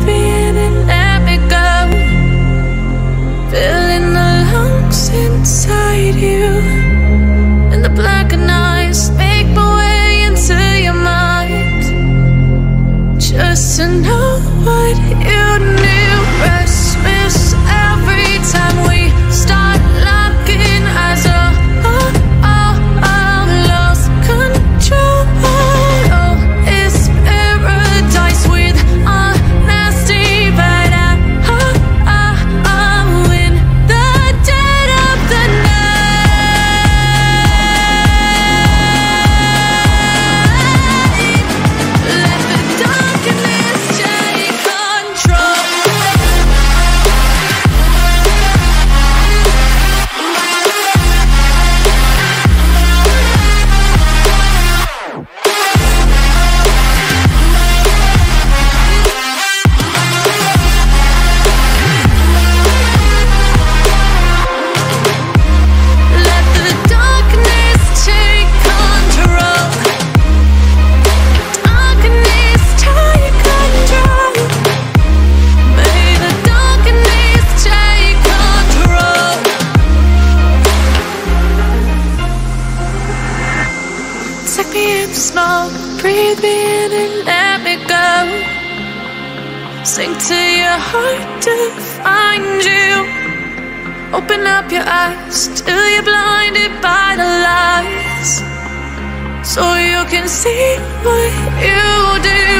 breathe me in and let me go. Filling the lungs inside you, and the blackened eyes make my way into your mind. Just to know what you knew. Restless every time we start locking eyes. Lost control. Oh, it's paradise with honesty, but I'm in the dead of the night. Let the darkness take control. Let the darkness take control. Darkness take control. May the darkness take control. Take me in the smoke, breathe me in and let me go. Sink to your heart to find you. Open up your eyes till you're blinded by the lies, so you can see what you do.